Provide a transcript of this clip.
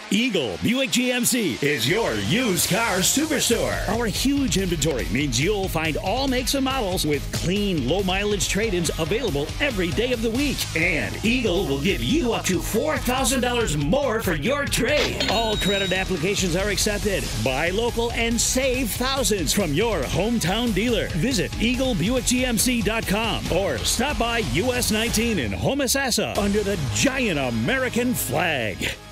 Eagle Buick GMC is your used car superstore. Our huge inventory means you'll find all makes and models with clean, low-mileage trade-ins available every day of the week. And Eagle will give you up to $4,000 more for your trade. All credit applications are accepted. Buy local and save thousands from your hometown dealer. Visit EagleBuickGMC.com or stop by US 19 in Homosassa under the giant American flag.